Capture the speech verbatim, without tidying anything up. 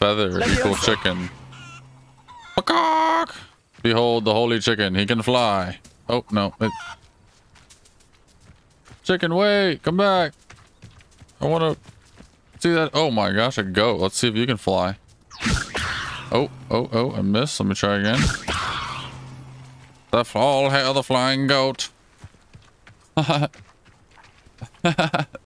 feather equal chicken. Peacock! Behold the holy chicken. He can fly. Oh, no. It... Chicken, wait. Come back. I want to see that. Oh my gosh, a goat. Let's see if you can fly. Oh, oh, oh, I missed. Let me try again. The all hail the flying goat.